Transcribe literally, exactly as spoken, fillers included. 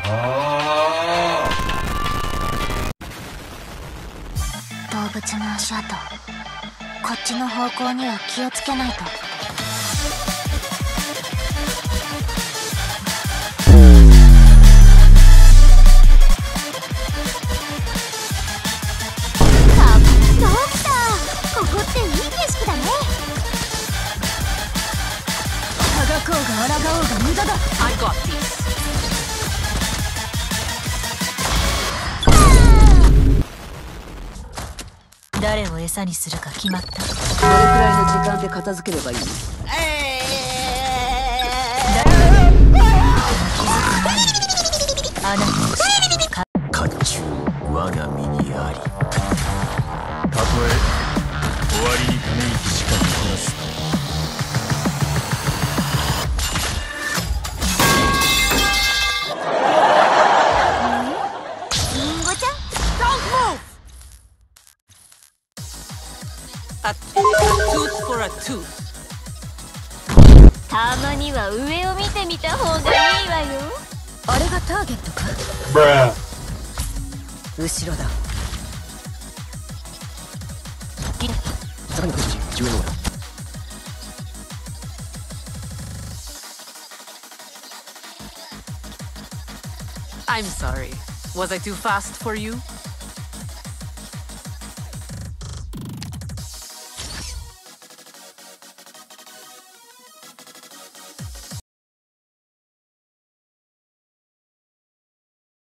動物の足跡、こっちの方向には気をつけないと。ここっていい景色だね。あがこうが抗おうが無駄だ。 I got this。 誰を餌にするか決まった。 どれくらいの時間で片付ければいい？ あなたの力甲冑我が身にあり。たとえ終わりにため息しかこなす。 リンゴちゃん、 Don't move! A tooth for a tooth。 たまには上を見てみた方がいいわよ。 あれがターゲットか。後ろだ。 さらにじゅうえんのだ。 I'm sorry. Was I too fast for you?